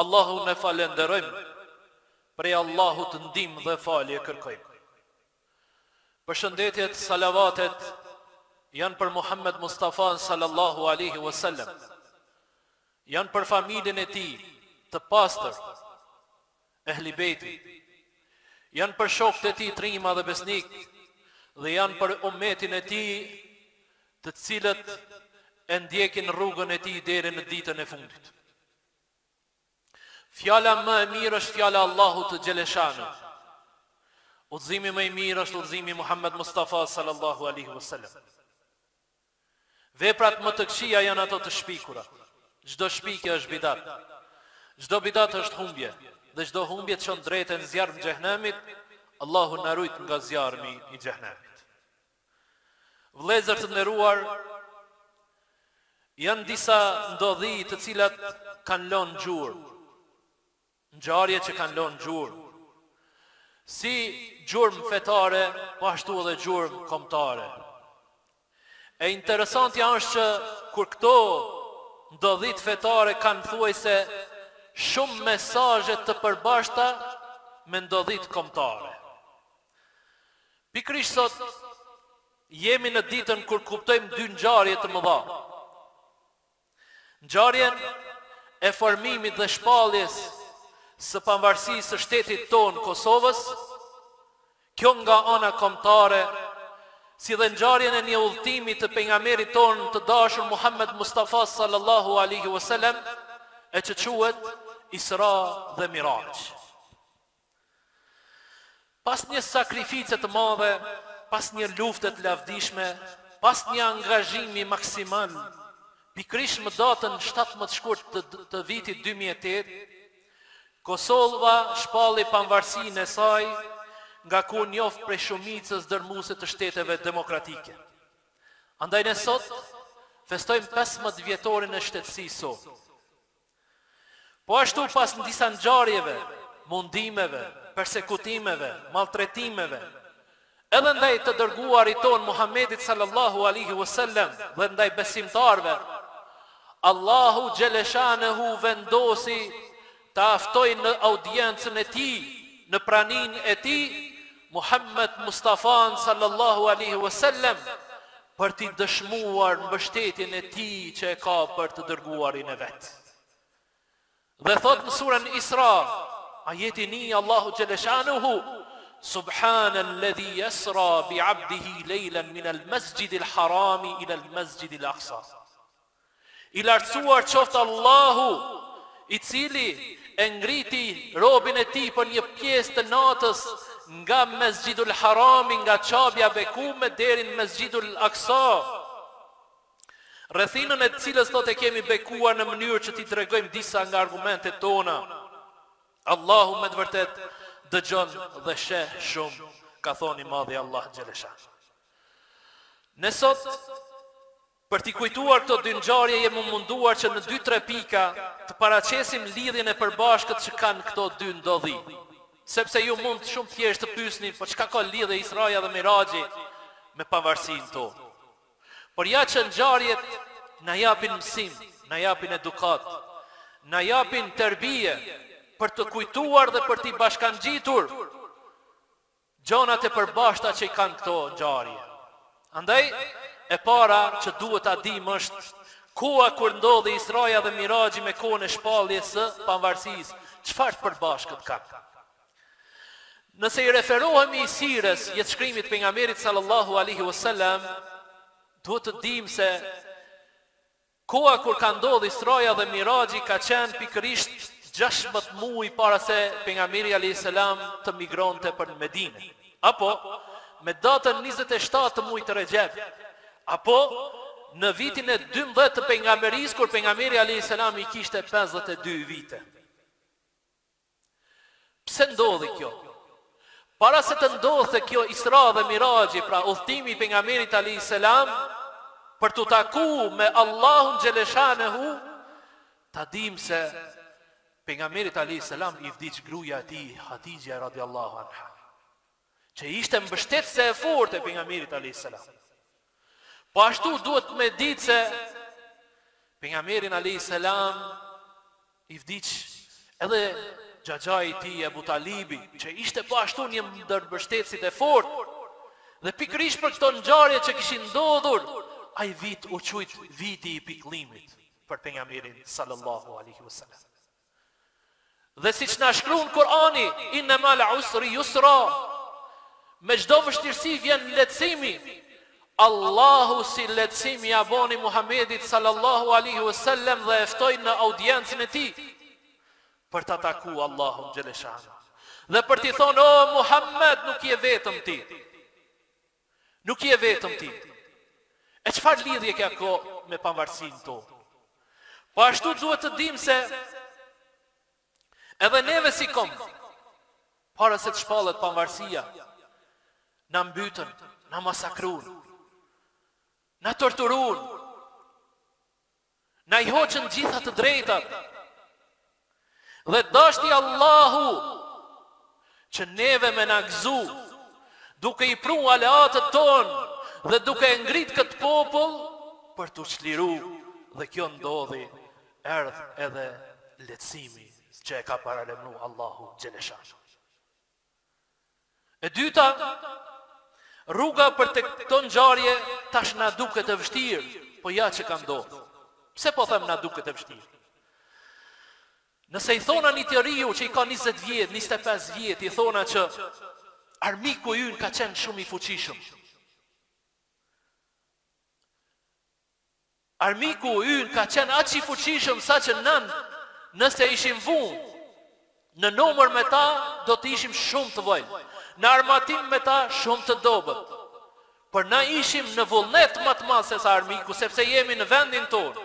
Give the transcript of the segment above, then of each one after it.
Allahun e falenderojmë, prej Allahut ndihmë dhe falje kërkojmë. Përshëndetjet, salavatet janë për Muhammed Mustafa sallallahu alaihi wasallam. Janë për familjen e tij të pastër, ehli bejti. Janë për shokët e tij trima dhe besnik, dhe janë për ummetin e tij, të cilët e ndjekin rrugën e tij deri në ditën e fundit. Fjala më e mirë është fjala Allahut të Gjeleshanu. Udhëzimi më i mirë është udhëzimi Muhammed Mustafa sallallahu alaihi wasallam. Veprat më të këqija janë ato të shpikura. Çdo shpikje është bidat. Çdo bidat është humbje, dhe çdo humbje çon drejtën zjarr në xhehenemit. Allahu na ruaj nga zjarri i xhehenemit. Vëllezër të nderuar, janë disa ndodhi të cilat kanë lënë gjurmë. Ngjarje që kanë lënë gjurmë. Si gjurmë fetare, po ashtu edhe gjurmë kombëtare. E interesantja është që kur këto ndodhit fetare kanë thuajse shumë mesazhe të përbashkëta me ndodhit kombëtare. Pikërisht sot jemi në ditën kur kuptojmë dy ngjarje të mëdha. Ngjarjen e formimit dhe shpalljes së pavarësisë së shtetit tonë Kosovës, kjo nga ana kombëtare, si dhe ngjarjen e një udhëtimi të pejgamberit tonë të dashur Muhammed Mustafa sallallahu alaihi wasallam, e që quhet Isra dhe Miraj. Pas një sakrifice të madhe, pas një lufte të lavdishme, pas një angazhimi maksimal, pikërisht më datën 17 shkurt të vitit 2008, Kosova shpalli pavarësinë e saj, nga ku njoft prej shumicës dërmuese të shteteve demokratike. Andaj ne sot festojmë 15 vjetorin e shtetësisë sot. Po ashtu pas në disa ngjarjeve, mundimeve, persekutimeve, maltretimeve, edhe ndaj të dërguarit ton Muhammedit sallallahu alaihi wasallam dhe ndaj besimtarve, Allahu Gjeleshanehu vendosi të aftoj në audiencën e tij, në praninë e tij, Muhammed Mustafa sallallahu alaihi wasallam, për t'i dëshmuar mbështetjen e tij që e ka për të dërguarin e vet. Dhe thot në surën Isra, ajeti 1, Allahu Gjeleshanuhu, Subhanalladhi yasra bi 'abdihi laylan min al-masjid al-harami ila al-masjid al-aqsa. I lartësuar qoftë Allahu, i cili e ngriti robin e tij për një pjesë të natës nga Mesgjidul Harami, nga qabja bekume deri në Mesgjidul Aqsa, rrethinën e cilës thotë kemi bekuar në mënyrë që t'i tregojmë disa nga argumentet tona. Allahu me të vërtet dëgjon dhe sheh shumë, ka thoni madhi Allah Gjeleshan. Ne sot, për t'i kujtuar këto dy ngjarje, jemi munduar që në 2-3 pika të paraqesim lidhjen e përbashkët që kanë këto dy ndodhi. Sepse ju mund shumë thjesht të pyesni, po çka ka lidhje Israja dhe Miraxhi me pavarësinë tonë? Por ja që ngjarjet na japin mësim, na japin edukat, na japin tërbije për të kujtuar dhe për t'i bashkangjitur gjonat e përbashkëta që i kanë këto ngjarje. Andaj, e para që duhet ta dim është koha kur ndodhi Israja dhe Miraxhi me kohën e shpalljes së pavarësisë, çfarë përbashkët kanë? Nëse i referohemi i sirës, jetëshkrimit pejgamberit sallallahu alaihi wasallam, duhet të dim se koha kur ka ndodhur Israja dhe Miraxhi ka qenë pikërisht 16 muaj para se pejgamberi alayhis salam të migronte për Medinë, apo me datën 27 të muajit të Rexhep, apo në vitin e 12 të pejgamberisë, kur pejgamberi alayhis salam i kishte 52 vite. Pse ndodhi kjo? Para se të ndodhte kjo Isra dhe Miraxhi, pra udhëtimi i pejgamberit alayhis salam për të takuar me Allahun Gjeleshanehu, ta dim se pejgamberit alayhis salam i vdiq gruaja e tij Hatixha radhiyallahu anha, që ishte mbështetëse e fortë e pejgamberit alayhis salam. Po ashtu duhet me ditë se pejgamberin alayhis salam i vdiq Edhe xhaxhai i tij Abu Talibi, që ishte po ashtu një ndër mbështetësit e fortë, dhe pikërisht për këto ngjarje që kishin ndodhur, ai vit u quajt viti i pikëllimit për pejgamberin sallallahu alaihi wasallam. Dhe siç na shkruan Kur'ani, inna mal usri yusra, me çdo vështirësi vjen lehtësimi. Allahu si lehtësimi ja boni Muhamedit sallallahu alaihi wasallam dhe e ftoi në audiencën e tij për ta takuar Allahun xheleshanu. Dhe për t'i thonë, o Muhammed, nuk je vetëm ti. Nuk je vetëm ti. E çfarë lidhje ka kjo me pavarësinë tonë? Po ashtu duhet të dim se edhe neve si kom, para se të shpallet pavarësia, na mbytën, na masakrun, na torturun, na i hoqën gjitha të drejtat, dhe dashti Allahu që neve me na gëzu, duke i pru aleatët tonë dhe duke ngrit këtë popull për të çliru, dhe kjo ndodhi, erdh edhe lehtësimi që e ka paralemru Allahu xheleshanu. E dyta, rruga për të këto ngjarje tash na duket e vështirë, po ja që ka ndodhur. Pse po them na duket e vështirë? Nëse i thona një njeriu që i ka 20 vjet, 25 vjet, i thona që armiku ynë ka qenë shumë i fuqishëm. Armiku ynë ka qenë aq i fuqishëm sa që nëse ishim vunë në numër me ta, do të ishim shumë të vojnë. Në armatim me ta, shumë të dobët. Por na ishim në vullnet më të madh se sa armiku, sepse jemi në vendin tonë.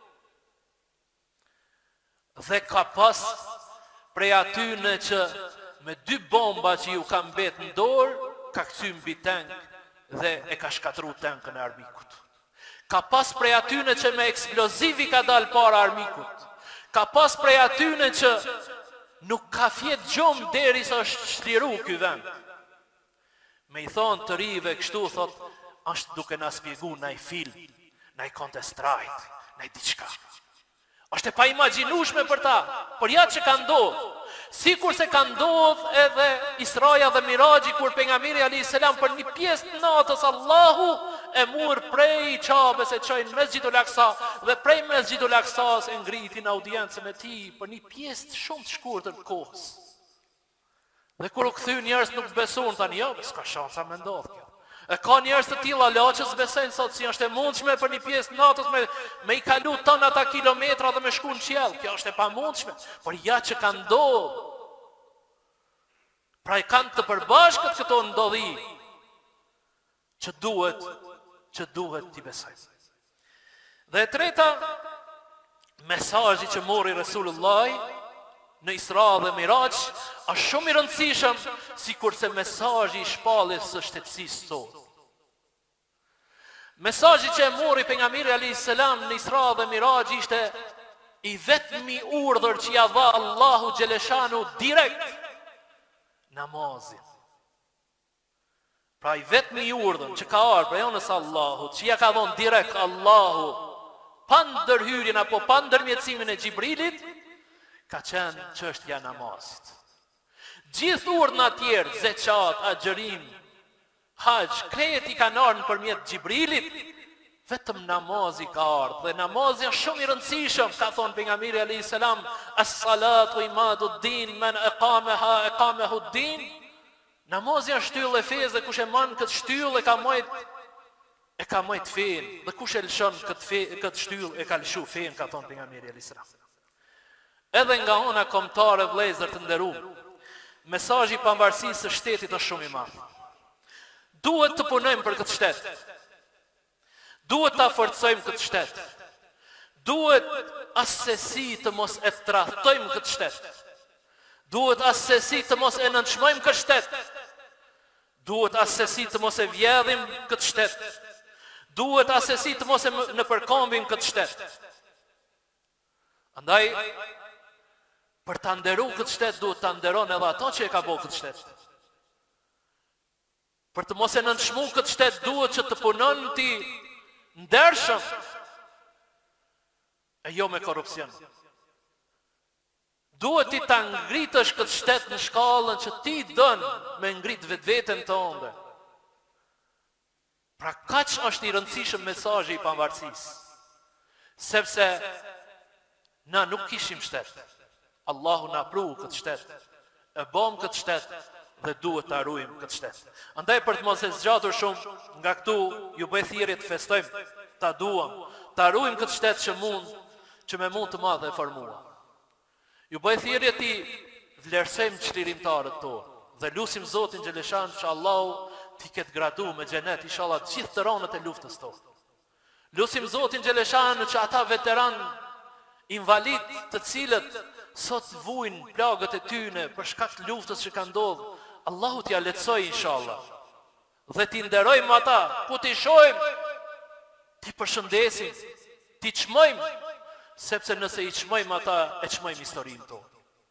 Dhe ka pas prej atyne që me 2 bomba që ju ka mbet në dorë, ka kthy mbi tank dhe e ka shkatru tankën e armikut. Ka pas prej atyne që me eksplozivi ka dal para armikut. Ka pas prej atyne që nuk ka fjet gjumë deri sa është shliru ky vend. Me i thonë të rive kështu, thot, është duke na spjegu naj film, naj Counter-Strike, naj diçka. Është e pa imagjinueshme për ta, por ja që ka ndodhur. Sikur se ka ndodhur edhe Israja dhe Miraxhi, kur pejgamberi alayhis salam për një pjesë të natës Allahu e mur prej Çabes e çoi në Mesxhidul Aqsa, dhe prej Mesxhidul Aqsas e ngritin audiencën e tij për një pjesë shumë të shkurtër të kohës. Dhe kur u kthy njerëz nuk besuan, tani jo, s'ka shansa me ndodh kjo. E ka njerëz të tilla laçës besojnë sot si është e mundshme për një pjesë natës me i kalu tonata kilometra dhe me shku në qiell. Kjo është e pamundshme, por ja që ka ndodhur. Pra i kanë të përbashkët këto ndodhi që duhet t'i besojnë. Dhe e treta, mesazhi që mori Resulullah në Isra dhe Mirax është shumë i rëndësishëm, sikurse mesazhi i shpalljes së shtetësisë sonë. Mesazhi që e mori pejgamberi alayhis salam në Isra dhe Mirax ishte i vetmi urdhër që ja dha Allahu xheleshanu direkt, namazin. Pra i vetmi urdhër që ka ardhur prej onës Allahut, që ja ka dhënë direkt Allahu, pa ndërhyrjen apo pa ndërmjetësimin e Xhibrilit, ka qenë çështja e namazit. Gjithë urdhna të tjerë, zeqat, agjërim, hax, krejt i kanë ardhur nëpërmjet Xhibrilit, vetëm namazi ka ardhur. Dhe namazi është shumë i rëndësishëm, ka thonë pejgamberi alayhis salam, as-salatu imaduddin, man aqamaha aqamahu ad-din. Namazi është shtyllë e fesë, dhe kush e mban këtë shtyllë e ka mojt fen, dhe kush e lëshon këtë shtyllë e ka lëshu fen, ka thonë pejgamberi alayhis salam. Edhe nga ona kombëtare vëllezër të nderuar, mesazhi i pavarësisë së shtetit është shumë i madh. Duhet të punojmë për këtë shtet. Duhet ta forcojmë këtë shtet. Duhet asesi të mos e tradhtojmë këtë shtet. Duhet asesi të mos e nënçmojmë këtë shtet. Duhet asesi të mos e vjedhim këtë shtet. Duhet asesi të mos e nëpërkombim këtë shtet. Andaj për ta nderuar këtë shtet duhet ta nderon edhe ato që e ka bërë këtë shtet. Për të mos e nënçmuar këtë shtet duhet që të punon ti ndershëm e jo me korrupsion. Duhet ti ta ngritësh këtë shtet në shkallën që ti dën me ngrit vetveten tënde. Pra kaq është i rëndësishëm mesazhi i pavarësisë. Sepse na nuk kishim shtet. Allahu na pru këtë shtet. E bëm këtë shtet dhe duhet ta ruajmë këtë shtet. Andaj për të mos e zgjatur shumë, nga këtu ju bëj thirrje të festojmë, ta duam, ta ruajmë këtë shtet që me mund të madhe e formuar. Ju bëj thirrje ti vlerësojmë çlirimtarët tonë dhe lutim Zotin xheleshan që Allahu ti ketë gradu me xhenet inshallah të gjithë të ronët e luftës tonë. Lutim Zotin xheleshan që ata veteran invalid të cilët sot vujnë plagët e tyne për shkak të luftës që ka ndodhur, Allahu t'ja lehtësoj inshallah. Dhe ti nderojmë ata, ku ti shohim, ti përshëndesim, ti çmojmë, sepse nëse i çmojmë ata, e çmojmë historinë tonë.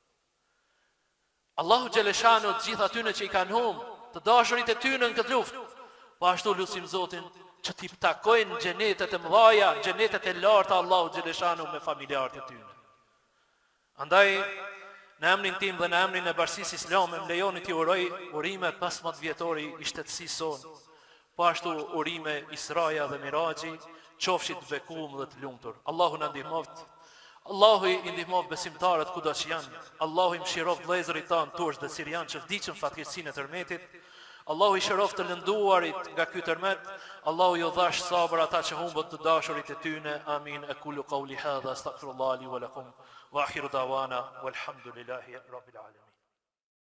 Allahu xheleshanu të gjithë atyre që i kanë humbur, të dashurit e tyre në këtë luftë, po ashtu lutim Zotin që t'i takojnë xhenetet e mëdha, xhenetet e larta Allahu xheleshanu me familjarët e tyre. Andaj, në emrin tim dhe në emrin e Bashkisë Islame, më lejoni t'i uroj urime 15 vjetori i shtetësisë sonë, po ashtu urime Israja dhe Miraxhi, qofshit të bekum dhe të lumtur. Allahu na ndihmoft. Allahu i ndihmoft besimtarët kudo që janë. Allahu i mëshiroft vëllezërit tanë turq dhe sirian që vdiqën fatkeqësinë e tërmetit. Allahu i shëroft të lënduarit nga ky tërmet. Allahu ju dhash sabër ata që humbën të dashurit e tyne. Amin. Aqulu qawli hadha astaghfirullah li wa lakum wa akhiru dawana walhamdulillahi rabbil alamin.